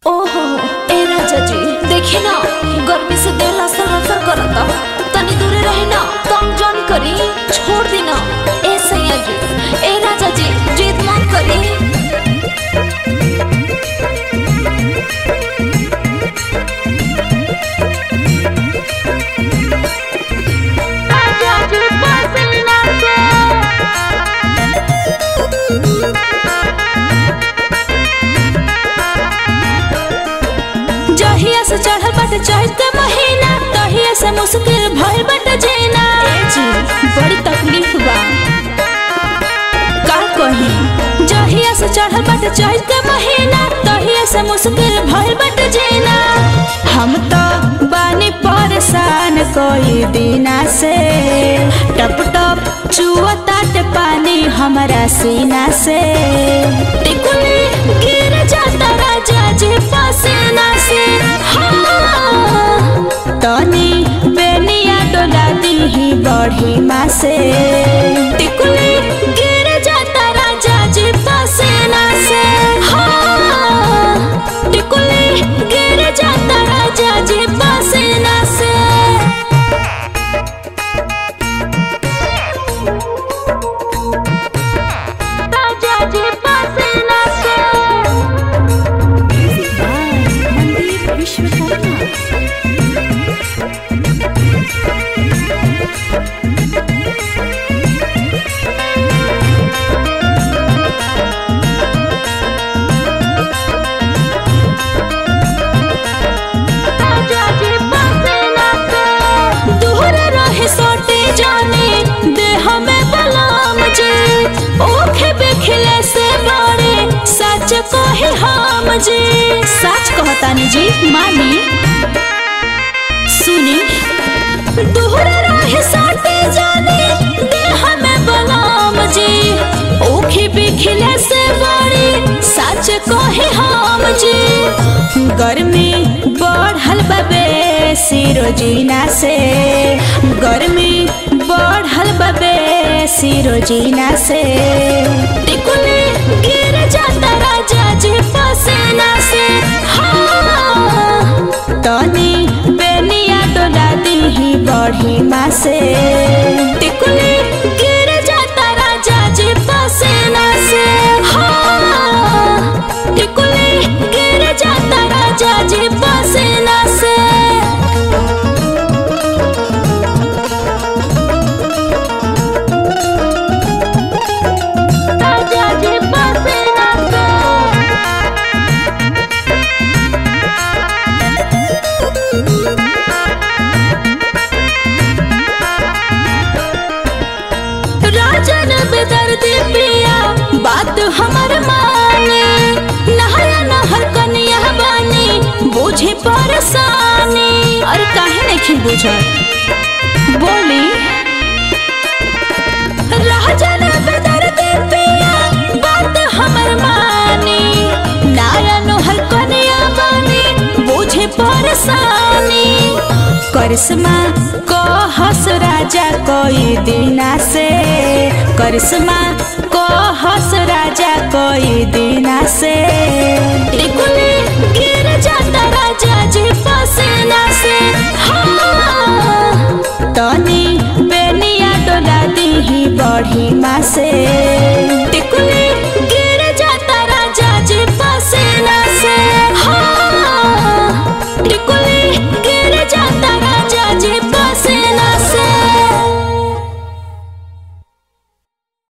ओहो ए राजा जी देखी ना गर्मी से देह लसर लसर करता तनी दूरे रहे ना तंग जन करी छोड़ दी ना ए सैया जी ए राजा जी जिद मत करी। जहिया से चढ़ल बाटे चैत के महीना तहिया से मुश्किल भइल बाटे जीना। ए जी बड़ी तकलीफ बा का कही। जहिया से चढ़ल बाटे चैत के महीना तहिया से मुश्किल भइल बाटे जीना। हम तो बानी परेशान कोई दिना से टप टप चुअताटे पानी हमारा सीना से। टिकुली गिर जाता राजा जी पसीना से। हाँ तनी बेनिया डोला दी ही बढ़ी माँ से। टिकुली गिर जाता राजा जी पसीना से। हाँ टिकुली गिर जाता राजा जी पसीना से। राजा जी पसीना से। मंदिर विश्वकर्मा। दूर रहे सोटे जाने देह में बलाम जी ओखे बिखले से बड़े सच कहे हम जी। सच कहतानी जी मानी सुनी। दूर रहे सोटे जाने देह में बलाम जी ओखे बिखले से बड़े सच कहे हम जी। गर्मी बढ़ल बबे सिरोजीना से। गर्मी बढ़ल बबे सिरोजीना से। टिकुली गिर जाता राजा जी पसीना से। हाँ तनी बेनिया डोला दी ही बढ़ी माँ से। टिकुली गिर जाता राजा जी पसीना से। हाँ टिकुली गिर जाता राजा जी पसीना से। राजा जी पसीना से। राजन बेदर्दी पिया बात हमर माने। नहया नहर कनिया बानी बुझी परेशानी। अरे काहे नहीं बुझत बोली। राजन बेदर्दी पिया बात हमर मानी। नया नहर कनिया बानी बुझी परेशानी। करिश्मा कहस राजा कोई दिना से। करिश्मा कहस राजा कोई दिना से। टिकुली